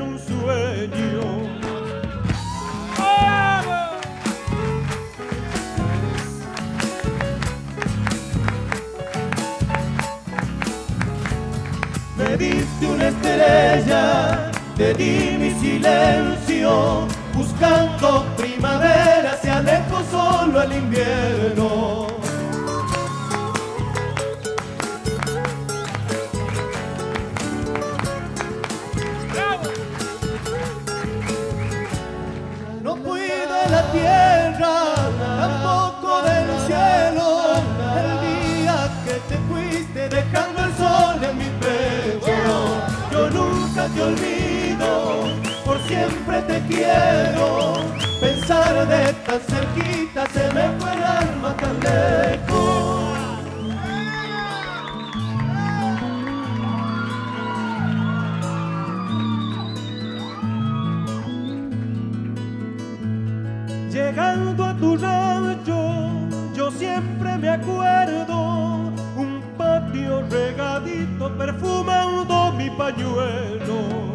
un sueño. Me diste una estrella, te di mi silencio, buscando primavera se alejó solo el invierno. No fui de la tierra, tampoco del cielo, el día que te fuiste dejando el sol en mi pecho. Yo nunca te olvido, por siempre te quiero, pensar de tan cerquita se me fue el alma tan lejos. Llegando a tu rancho, yo siempre me acuerdo, un patio regadito perfumando mi pañuelo.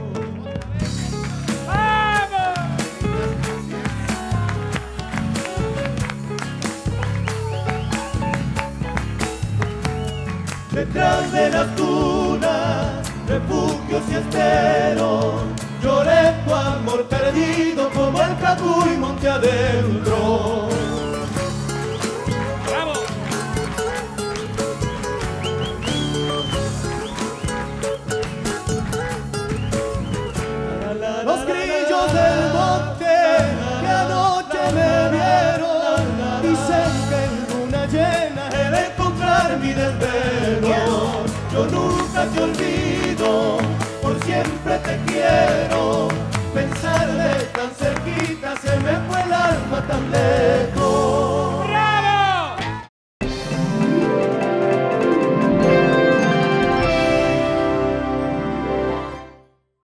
Detrás de las dunas, refugios y esteros, lloré tu amor perdido como el Cacuy monte adentro. ¡Bravo! Los grillos del monte que anoche me vieron dicen que en luna llena he de encontrar mi desvelo. Yo nunca te olvido, por siempre te quiero,